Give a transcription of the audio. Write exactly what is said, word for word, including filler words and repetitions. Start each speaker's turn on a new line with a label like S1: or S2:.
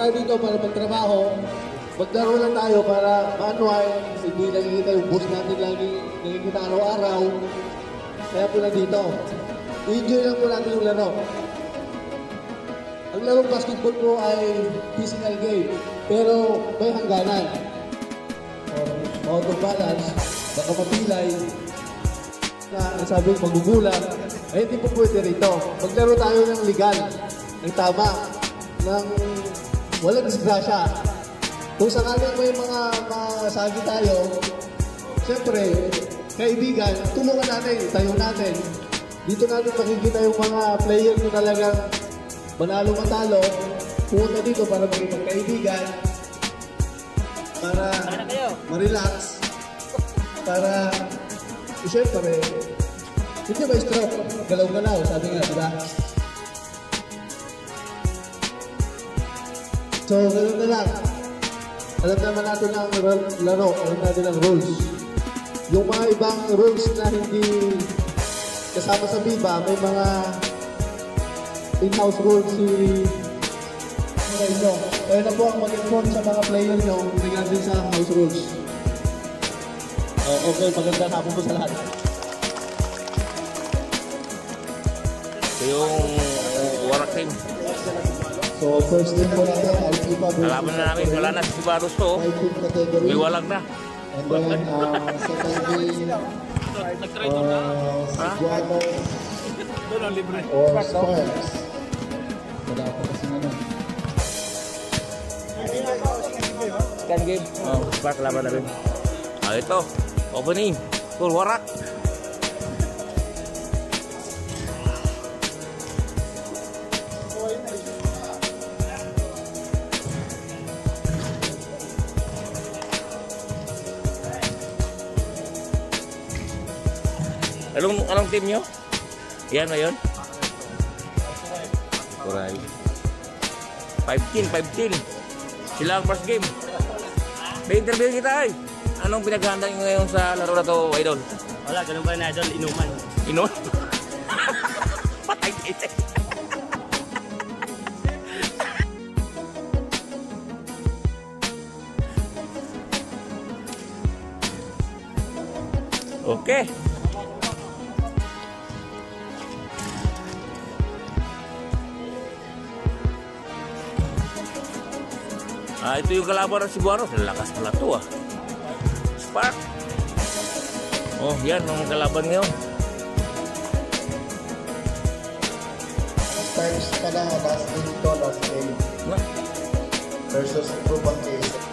S1: tayo dito para magtrabaho. Maglaro lang tayo para ma-unwind. Hindi nakikita yung boss natin lagi nakikita araw-araw. Kaya po na dito. Enjoy lang po natin yung laro. Ang larong basketball po ay physical game. Pero may hangganan. Or auto balance, baka mapilay. Na sabi magugulang, ay hindi po pwede rito. Maglaro tayo ng legal, ng tama, ng walang disgrasya. Kung sakaling may mga masagi tayo, siyempre, kaibigan, tulungan natin, tayo natin. Dito natin makikita yung mga player na talagang manalo-matalo, pumunta dito para maging magkaibigan, para ma-relax, para siyempre, hindi ba stroke? Galaw-galaw, sabi nga, diba? So, ganoon na lang. Alam naman natin ang laro, alam natin ang rules. Yung mga ibang rules na hindi kasama sa Viva, may mga in-house rules si mga inyo. Kaya na po ang mag-inform sa mga player nyo regarding sa house rules. Oh, okay, maganda na po sa lahat.
S2: Ito yung Warak team.
S1: So, first team po natin, Alpipa.
S2: Nalaman na namin, wala na si Barros to. May walag na.
S1: And then, uh, second team, uh, Siguano or Sparks. Wala po kasi naman.
S2: Scan game. Oh, Spark laban namin. Ah, ito. Opening. Full Warak. Anong, anong team nyo? Yan na yun? Alright. five team, five team. Sila ang first game. May interview kita ay. Anong pinaghahanda nyo ngayon sa laro na to, Idol?
S3: Wala, ganun ba na Idol? Inuman.
S2: Inuman? Patay dito. Okay. Ah, ito yung kalaban ng Cebuano. Lakas pala ito ah. Spark. Oh, yan ang kalaban ngayon.
S1: Sparks pala, last game to, last game.
S2: Na?
S1: Versus Proban Case.